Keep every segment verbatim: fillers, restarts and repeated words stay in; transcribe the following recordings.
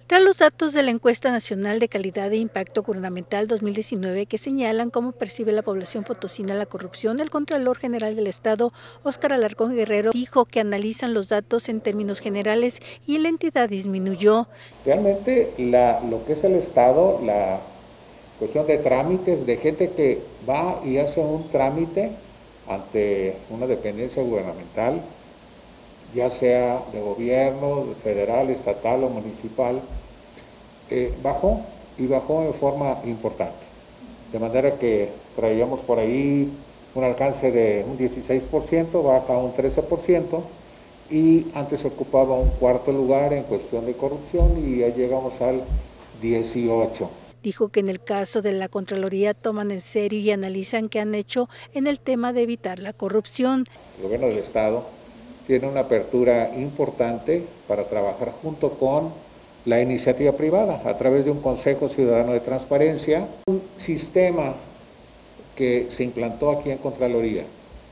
Tras los datos de la Encuesta Nacional de Calidad e Impacto Gubernamental dos mil diecinueve que señalan cómo percibe la población potosina la corrupción, el Contralor General del Estado, Óscar Alarcón Guerrero, dijo que analizan los datos en términos generales y la entidad disminuyó. Realmente la, lo que es el Estado, la cuestión de trámites, de gente que va y hace un trámite ante una dependencia gubernamental, ya sea de gobierno, federal, estatal o municipal, eh, bajó y bajó en forma importante. De manera que traíamos por ahí un alcance de un dieciséis por ciento, baja a un trece por ciento, y antes ocupaba un cuarto lugar en cuestión de corrupción y ya llegamos al dieciocho por ciento. Dijo que en el caso de la Contraloría toman en serio y analizan qué han hecho en el tema de evitar la corrupción. El gobierno del Estado tiene una apertura importante para trabajar junto con la iniciativa privada a través de un Consejo Ciudadano de Transparencia, un sistema que se implantó aquí en Contraloría.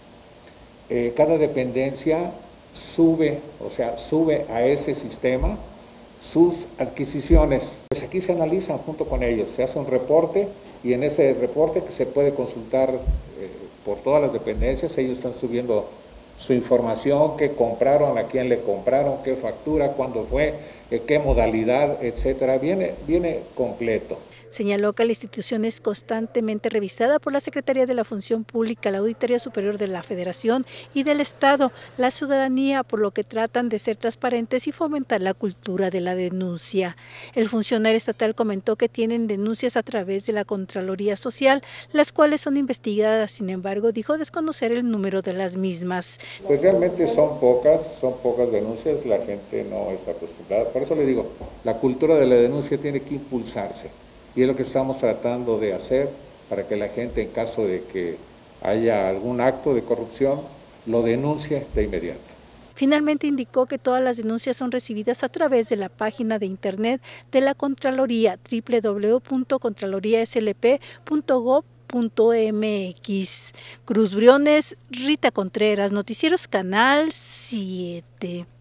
Eh, cada dependencia sube, o sea, sube a ese sistema sus adquisiciones. Pues aquí se analizan junto con ellos, se hace un reporte y en ese reporte que se puede consultar eh, por todas las dependencias, ellos están subiendo su información, qué compraron, a quién le compraron, qué factura, cuándo fue, qué modalidad, etcétera. Viene, viene completo. Señaló que la institución es constantemente revisada por la Secretaría de la Función Pública, la Auditoría Superior de la Federación y del Estado, la ciudadanía, por lo que tratan de ser transparentes y fomentar la cultura de la denuncia. El funcionario estatal comentó que tienen denuncias a través de la Contraloría Social, las cuales son investigadas, sin embargo, dijo desconocer el número de las mismas. Pues realmente son pocas, son pocas denuncias, la gente no está acostumbrada. Por eso le digo, la cultura de la denuncia tiene que impulsarse. Y es lo que estamos tratando de hacer para que la gente, en caso de que haya algún acto de corrupción, lo denuncie de inmediato. Finalmente indicó que todas las denuncias son recibidas a través de la página de internet de la Contraloría, doble u doble u doble u punto contraloría s l p punto gob punto m x. Cruz Briones, Rita Contreras, Noticieros Canal siete.